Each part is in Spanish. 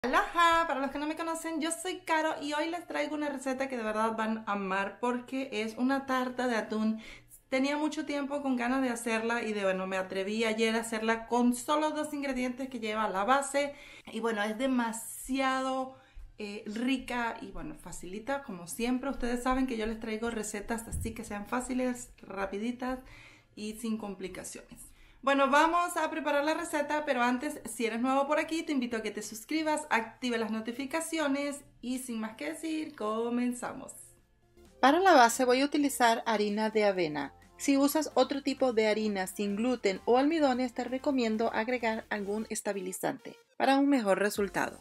Aloha, para los que no me conocen, yo soy Caro y hoy les traigo una receta que de verdad van a amar porque es una tarta de atún. Tenía mucho tiempo con ganas de hacerla y bueno, me atreví ayer a hacerla con solo dos ingredientes que lleva la base y bueno, es demasiado rica y bueno, facilita como siempre. Ustedes saben que yo les traigo recetas así que sean fáciles, rapiditas y sin complicaciones. Bueno, vamos a preparar la receta, pero antes, si eres nuevo por aquí, te invito a que te suscribas, active las notificaciones y sin más que decir, comenzamos. Para la base voy a utilizar harina de avena. Si usas otro tipo de harina sin gluten o almidones, te recomiendo agregar algún estabilizante para un mejor resultado.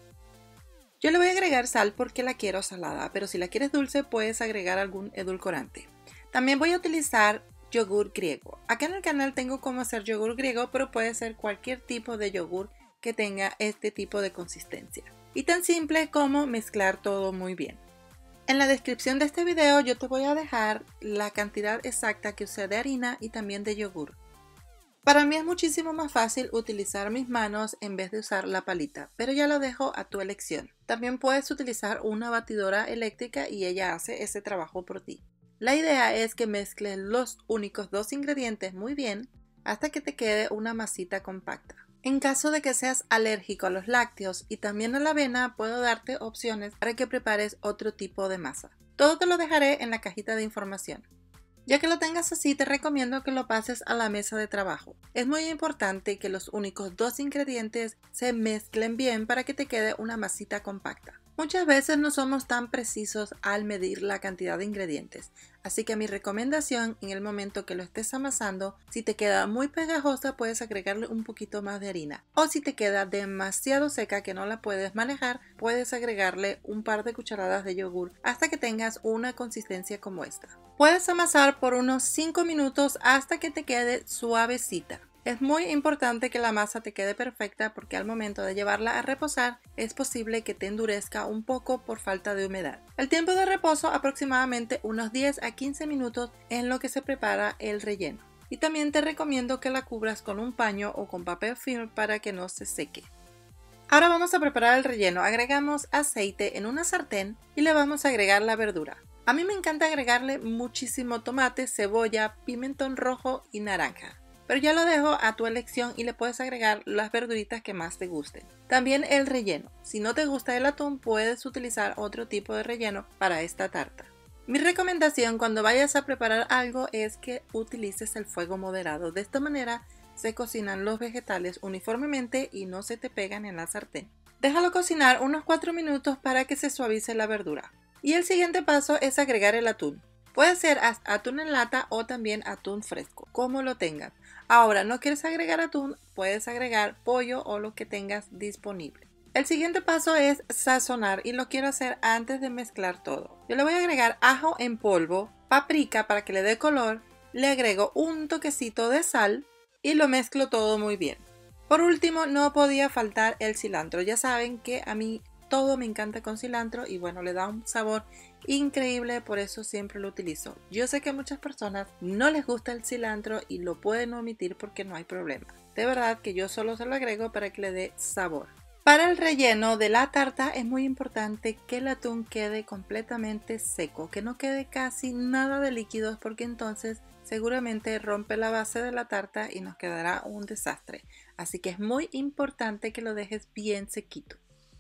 Yo le voy a agregar sal porque la quiero salada, pero si la quieres dulce puedes agregar algún edulcorante. También voy a utilizar yogur griego. Acá en el canal tengo cómo hacer yogur griego, pero puede ser cualquier tipo de yogur que tenga este tipo de consistencia. Y tan simple como mezclar todo muy bien. En la descripción de este video yo te voy a dejar la cantidad exacta que usé de harina y también de yogur. Para mí es muchísimo más fácil utilizar mis manos en vez de usar la palita, pero ya lo dejo a tu elección. También puedes utilizar una batidora eléctrica y ella hace ese trabajo por ti. La idea es que mezcles los únicos dos ingredientes muy bien hasta que te quede una masita compacta. En caso de que seas alérgico a los lácteos y también a la avena, puedo darte opciones para que prepares otro tipo de masa. Todo te lo dejaré en la cajita de información. Ya que lo tengas así, te recomiendo que lo pases a la mesa de trabajo. Es muy importante que los únicos dos ingredientes se mezclen bien para que te quede una masita compacta. Muchas veces no somos tan precisos al medir la cantidad de ingredientes, así que mi recomendación en el momento que lo estés amasando, si te queda muy pegajosa puedes agregarle un poquito más de harina, o si te queda demasiado seca que no la puedes manejar, puedes agregarle un par de cucharadas de yogur hasta que tengas una consistencia como esta. Puedes amasar por unos 5 minutos hasta que te quede suavecita. Es muy importante que la masa te quede perfecta porque al momento de llevarla a reposar es posible que te endurezca un poco por falta de humedad. El tiempo de reposo aproximadamente unos 10 a 15 minutos en lo que se prepara el relleno. Y también te recomiendo que la cubras con un paño o con papel film para que no se seque. Ahora vamos a preparar el relleno. Agregamos aceite en una sartén y le vamos a agregar la verdura. A mí me encanta agregarle muchísimo tomate, cebolla, pimentón rojo y naranja. Pero ya lo dejo a tu elección y le puedes agregar las verduritas que más te gusten. También el relleno. Si no te gusta el atún, puedes utilizar otro tipo de relleno para esta tarta. Mi recomendación cuando vayas a preparar algo es que utilices el fuego moderado. De esta manera se cocinan los vegetales uniformemente y no se te pegan en la sartén. Déjalo cocinar unos 4 minutos para que se suavice la verdura. Y el siguiente paso es agregar el atún. Puede ser atún en lata o también atún fresco, como lo tengas. Ahora, no quieres agregar atún, puedes agregar pollo o lo que tengas disponible. El siguiente paso es sazonar y lo quiero hacer antes de mezclar todo. Yo le voy a agregar ajo en polvo, paprika para que le dé color, le agrego un toquecito de sal y lo mezclo todo muy bien. Por último, no podía faltar el cilantro. Ya saben que a mí todo me encanta con cilantro y bueno, le da un sabor increíble, por eso siempre lo utilizo. Yo sé que a muchas personas no les gusta el cilantro y lo pueden omitir porque no hay problema. De verdad que yo solo se lo agrego para que le dé sabor. Para el relleno de la tarta es muy importante que el atún quede completamente seco, que no quede casi nada de líquidos porque entonces seguramente rompe la base de la tarta y nos quedará un desastre. Así que es muy importante que lo dejes bien sequito.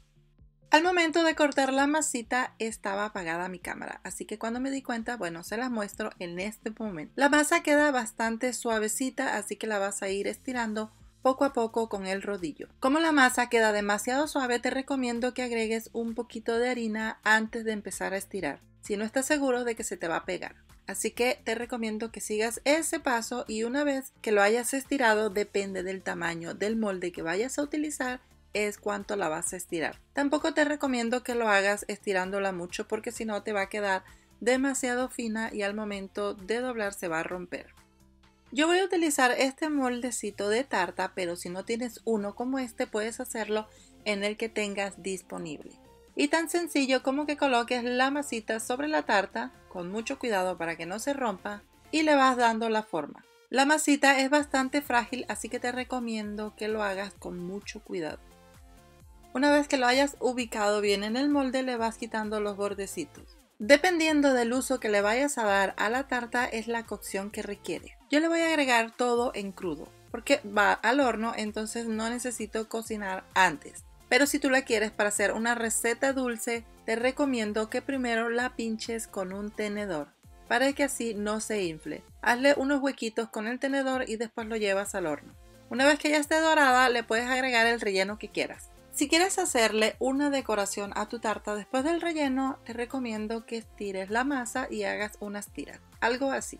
Al momento de cortar la masita estaba apagada mi cámara, así que cuando me di cuenta, bueno, se las muestro en este momento. La masa queda bastante suavecita, así que la vas a ir estirando poco a poco con el rodillo. Como la masa queda demasiado suave, te recomiendo que agregues un poquito de harina antes de empezar a estirar, si no estás seguro de que se te va a pegar. Así que te recomiendo que sigas ese paso y una vez que lo hayas estirado, depende del tamaño del molde que vayas a utilizar, es cuánto la vas a estirar. Tampoco te recomiendo que lo hagas estirándola mucho porque si no te va a quedar demasiado fina y al momento de doblar se va a romper. Yo voy a utilizar este moldecito de tarta, pero si no tienes uno como este puedes hacerlo en el que tengas disponible. Y tan sencillo como que coloques la masita sobre la tarta con mucho cuidado para que no se rompa y le vas dando la forma. La masita es bastante frágil, así que te recomiendo que lo hagas con mucho cuidado. Una vez que lo hayas ubicado bien en el molde, le vas quitando los bordecitos. Dependiendo del uso que le vayas a dar a la tarta es la cocción que requiere. Yo le voy a agregar todo en crudo porque va al horno, entonces no necesito cocinar antes. Pero si tú la quieres para hacer una receta dulce, te recomiendo que primero la pinches con un tenedor para que así no se infle. Hazle unos huequitos con el tenedor y después lo llevas al horno. Una vez que ya esté dorada, le puedes agregar el relleno que quieras. Si quieres hacerle una decoración a tu tarta después del relleno, te recomiendo que estires la masa y hagas unas tiras, algo así.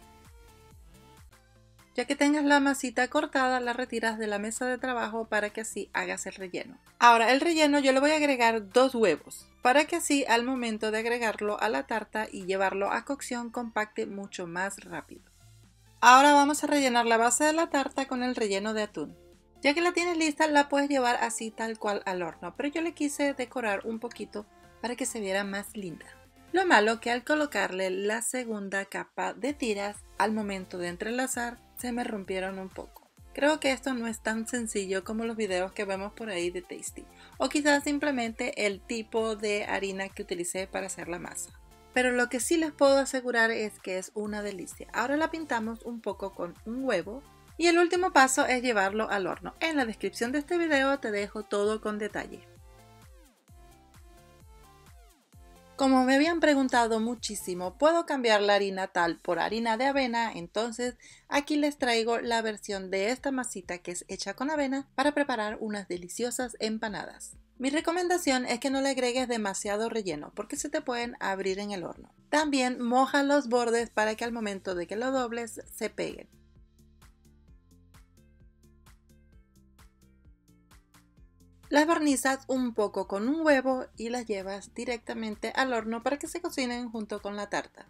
Ya que tengas la masita cortada, la retiras de la mesa de trabajo para que así hagas el relleno. Ahora el relleno yo le voy a agregar 2 huevos, para que así al momento de agregarlo a la tarta y llevarlo a cocción compacte mucho más rápido. Ahora vamos a rellenar la base de la tarta con el relleno de atún. Ya que la tienes lista, la puedes llevar así tal cual al horno, pero yo le quise decorar un poquito para que se viera más linda. Lo malo que al colocarle la segunda capa de tiras, al momento de entrelazar, se me rompieron un poco. Creo que esto no es tan sencillo como los videos que vemos por ahí de Tasty, o quizás simplemente el tipo de harina que utilicé para hacer la masa. Pero lo que sí les puedo asegurar es que es una delicia. Ahora la pintamos un poco con un huevo. Y el último paso es llevarlo al horno. En la descripción de este video te dejo todo con detalle. Como me habían preguntado muchísimo, ¿puedo cambiar la harina tal por harina de avena? Entonces aquí les traigo la versión de esta masita que es hecha con avena para preparar unas deliciosas empanadas. Mi recomendación es que no le agregues demasiado relleno porque se te pueden abrir en el horno. También moja los bordes para que al momento de que lo dobles se peguen. Las barnizas un poco con un huevo y las llevas directamente al horno para que se cocinen junto con la tarta.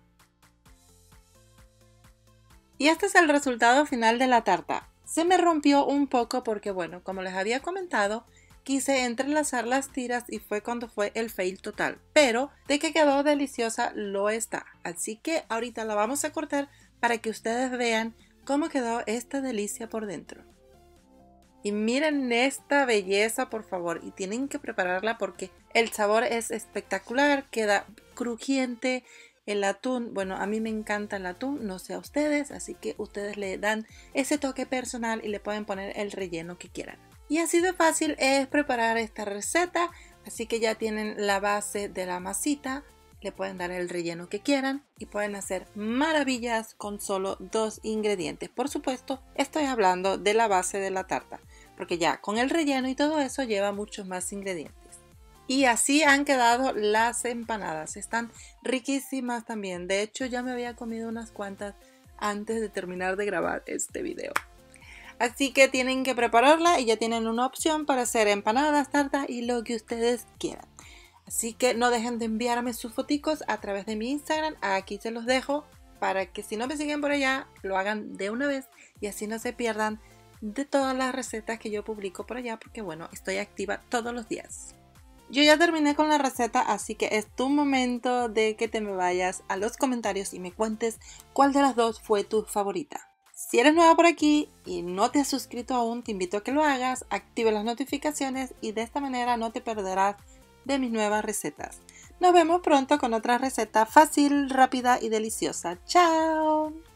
Y este es el resultado final de la tarta. Se me rompió un poco porque, bueno, como les había comentado, quise entrelazar las tiras y fue cuando fue el fail total. Pero de que quedó deliciosa lo está. Así que ahorita la vamos a cortar para que ustedes vean cómo quedó esta delicia por dentro. Y miren esta belleza, por favor, y tienen que prepararla porque el sabor es espectacular, queda crujiente. El atún, bueno, a mí me encanta el atún, no sé a ustedes, así que ustedes le dan ese toque personal y le pueden poner el relleno que quieran. Y así de fácil es preparar esta receta, así que ya tienen la base de la masita, le pueden dar el relleno que quieran y pueden hacer maravillas con solo 2 ingredientes. Por supuesto, estoy hablando de la base de la tarta, porque ya con el relleno y todo eso lleva muchos más ingredientes. Y así han quedado las empanadas, están riquísimas también. De hecho, ya me había comido unas cuantas antes de terminar de grabar este video. Así que tienen que prepararla y ya tienen una opción para hacer empanadas, tarta y lo que ustedes quieran. Así que no dejen de enviarme sus foticos a través de mi Instagram. Aquí se los dejo para que si no me siguen por allá lo hagan de una vez y así no se pierdan de todas las recetas que yo publico por allá porque bueno, estoy activa todos los días. Yo ya terminé con la receta, así que es tu momento de que te me vayas a los comentarios y me cuentes cuál de las dos fue tu favorita. Si eres nueva por aquí y no te has suscrito aún, te invito a que lo hagas, active las notificaciones y de esta manera no te perderás de mis nuevas recetas. Nos vemos pronto con otra receta fácil, rápida y deliciosa. ¡Chao!